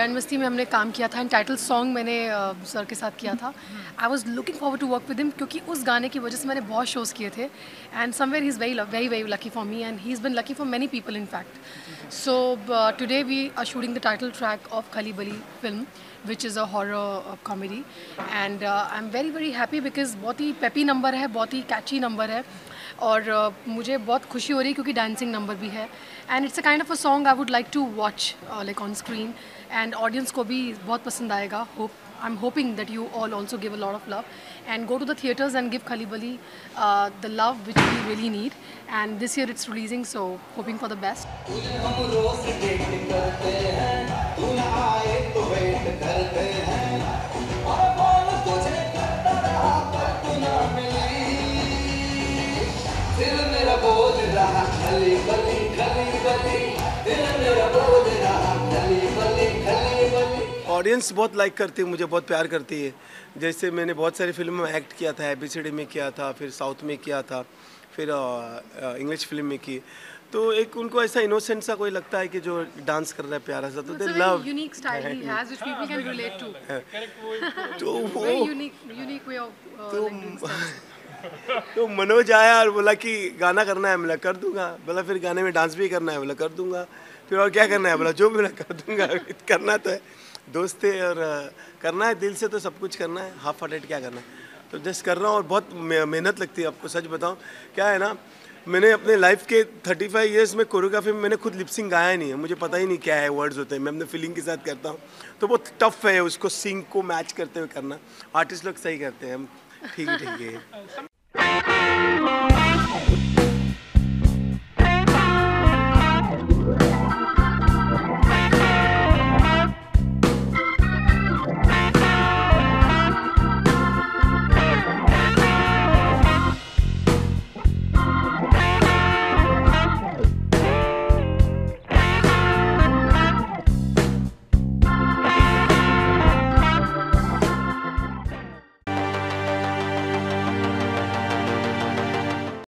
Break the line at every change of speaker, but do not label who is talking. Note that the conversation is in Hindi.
बैंड मस्ती में हमने काम किया था एंड टाइटल सॉन्ग मैंने सर के साथ किया था। I was looking forward to work with him क्योंकि उस गाने की वजह से मैंने बहुत शोज़ किए थे and somewhere he is very very lucky for me and he is been lucky for many people in fact. So today we are shooting the title track of Khali Bali film which is a horror comedy and I am very very happy because बहुत ही पेपी नंबर है, बहुत ही कैची नंबर है और मुझे बहुत खुशी हो रही है क्योंकि डांसिंग नंबर भी है and it's a kind of a song I would like to watch like on screen and audience को भी बहुत पसंद आएगा। I am hoping that you all also give a lot of love and go to the theatres and give Khali Bali the love which we really need, and this year it's releasing, so hoping for the best.
Audience बहुत लाइक करती है, मुझे बहुत प्यार करती है। जैसे मैंने बहुत सारी फिल्म में एक्ट किया था, एबीसीडी में किया था, फिर साउथ में किया था, फिर इंग्लिश फिल्म में की। तो एक उनको ऐसा इनोसेंट सा कोई लगता है कि जो डांस कर रहा है प्यारा सा, तो दे love.
Unique style he has which people can relate to.
तो वो
Very unique way of like doing stuff.
तो मनोज आया और बोला कि गाना करना है, बोला कर दूंगा। बोला फिर गाने में डांस भी करना है, बोला कर दूंगा। फिर और क्या करना है, बोला जो भी बोला कर दूंगा। करना तो है, दोस्त थे और करना है दिल से, तो सब कुछ करना है, हाफ हार्टेड क्या करना है। तो जस्ट कर रहा हूँ और बहुत मेहनत लगती है। आपको सच बताऊँ क्या है ना, मैंने अपने लाइफ के 35 इयर्स में कोरियोग्राफी में मैंने खुद लिपसिंग गाया नहीं है, मुझे पता ही नहीं क्या है वर्ड्स होते हैं, मैं अपने फीलिंग के साथ करता हूँ। तो बहुत टफ है उसको सिंग को मैच करते हुए करना। आर्टिस्ट लोग सही करते हैं, हम ठीक है।